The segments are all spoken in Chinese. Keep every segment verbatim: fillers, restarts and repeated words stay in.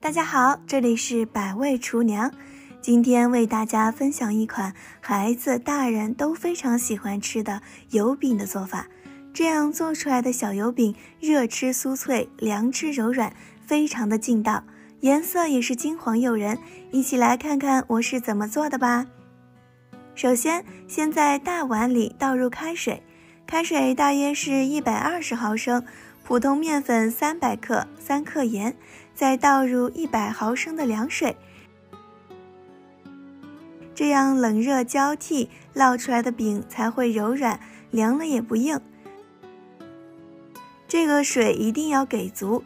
大家好，这里是百味厨娘，今天为大家分享一款孩子、大人都非常喜欢吃的油饼的做法。这样做出来的小油饼，热吃酥脆，凉吃柔软，非常的劲道，颜色也是金黄诱人。一起来看看我是怎么做的吧。首先，先在大碗里倒入开水，开水大约是一百二十毫升，普通面粉三百克，三克盐，再倒入一百毫升的凉水，这样冷热交替，烙出来的饼才会柔软，凉了也不硬。这个水一定要给足。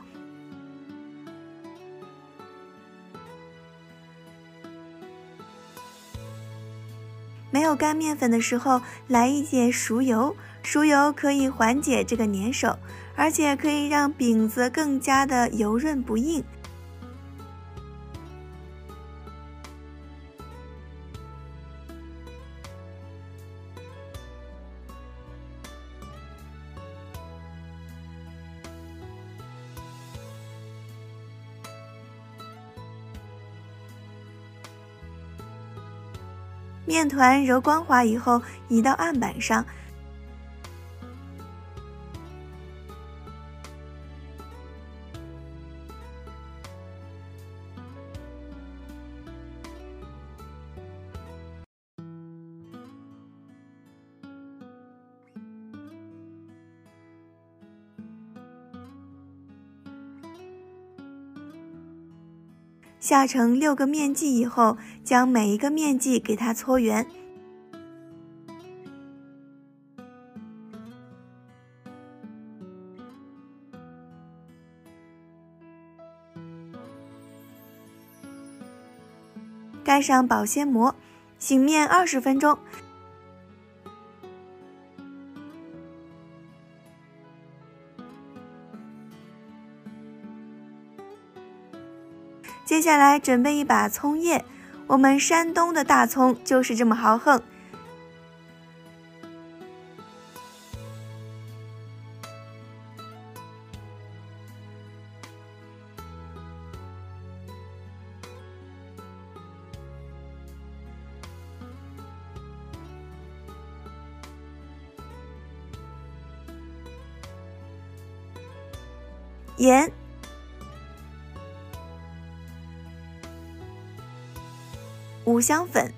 没有干面粉的时候，来一点熟油，熟油可以缓解这个粘手，而且可以让饼子更加的油润不硬。面团揉光滑以后，移到案板上，下成六个面剂以后，将每一个面剂给它搓圆。盖上保鲜膜，醒面二十分钟。接下来准备一把葱叶，我们山东的大葱就是这么豪横。盐。五香粉，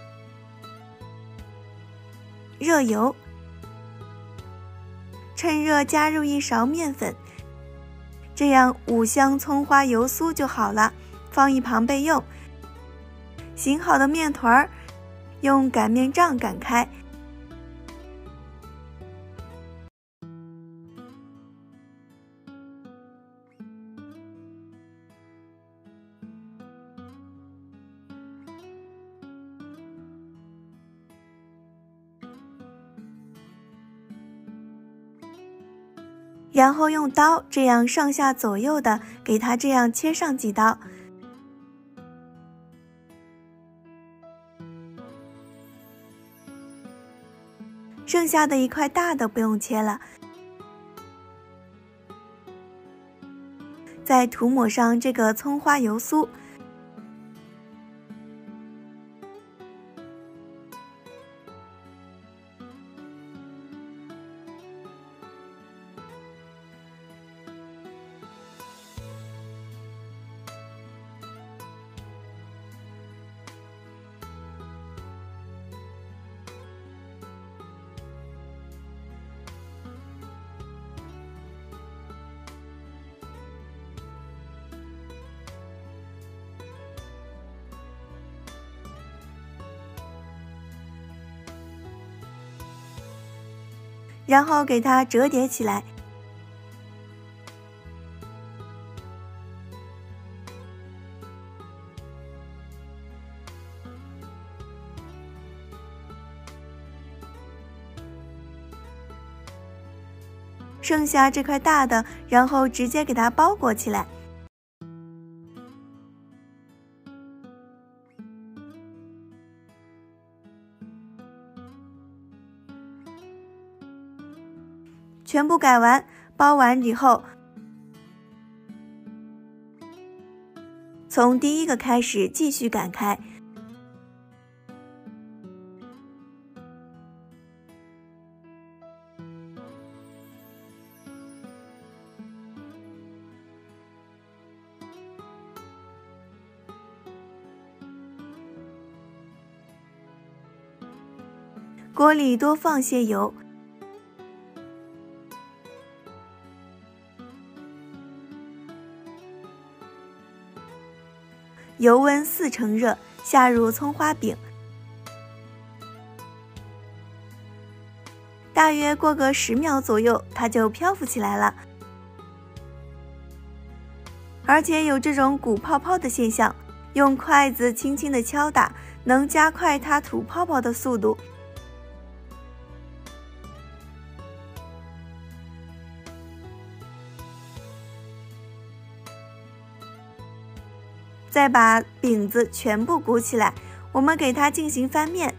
热油，趁热加入一勺面粉，这样五香葱花油酥就好了，放一旁备用。醒好的面团用擀面杖擀开，然后用刀这样上下左右的给它这样切上几刀。剩下的一块大的不用切了，再涂抹上这个葱花油酥。然后给它折叠起来，剩下这块大的，然后直接给它包裹起来。全部改完，包完以后， 从第一个开始继续擀开。锅里多放些油，油温四成热，下入葱花饼，大约过个十秒左右，它就漂浮起来了，而且有这种鼓泡泡的现象，用筷子轻轻地敲打，能加快它吐泡泡的速度。再把饼子全部鼓起来，我们给它进行翻面。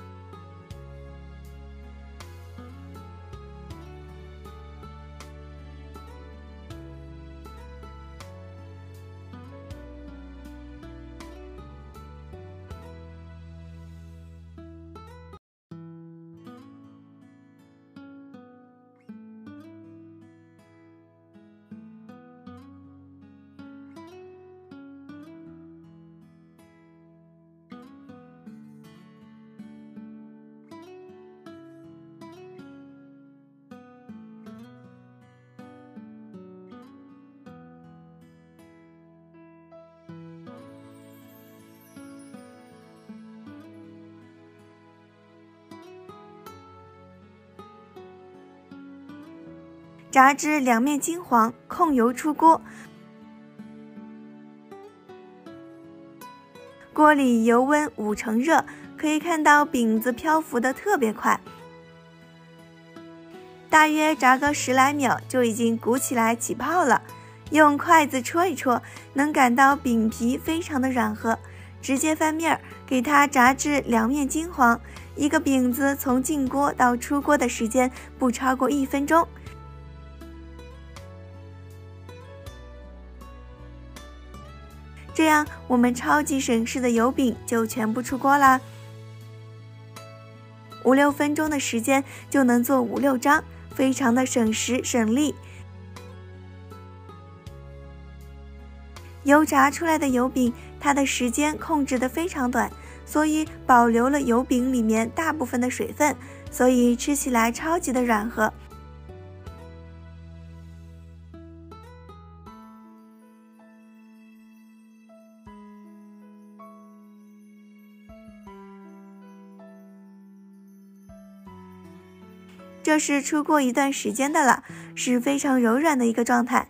炸至两面金黄，控油出锅。锅里油温五成热，可以看到饼子漂浮得特别快，大约炸个十来秒就已经鼓起来起泡了。用筷子戳一戳，能感到饼皮非常的软和。直接翻面，给它炸至两面金黄。一个饼子从进锅到出锅的时间不超过一分钟。这样我们超级省事的油饼就全部出锅啦，五六分钟的时间就能做五六张，非常的省时省力。油炸出来的油饼，它的时间控制得非常短，所以保留了油饼里面大部分的水分，所以吃起来超级的软和。这是出锅一段时间的了，是非常柔软的一个状态。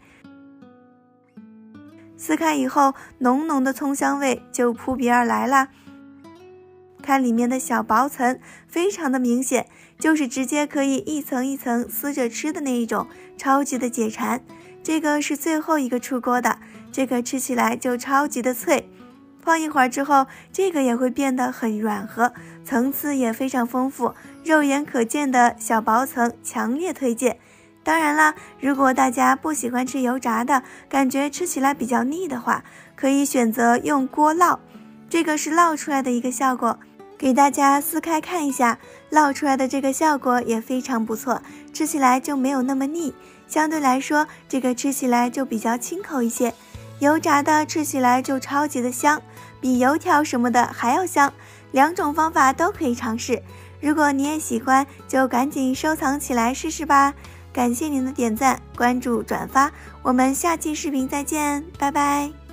撕开以后，浓浓的葱香味就扑鼻而来啦。看里面的小薄层，非常的明显，就是直接可以一层一层撕着吃的那一种，超级的解馋。这个是最后一个出锅的，这个吃起来就超级的脆。放一会儿之后，这个也会变得很软和，层次也非常丰富，肉眼可见的小薄层，强烈推荐。当然啦，如果大家不喜欢吃油炸的，感觉吃起来比较腻的话，可以选择用锅烙，这个是烙出来的一个效果。给大家撕开看一下，烙出来的这个效果也非常不错，吃起来就没有那么腻，相对来说，这个吃起来就比较清口一些。油炸的吃起来就超级的香，比油条什么的还要香，两种方法都可以尝试。如果你也喜欢，就赶紧收藏起来试试吧。感谢您的点赞、关注、转发，我们下期视频再见，拜拜。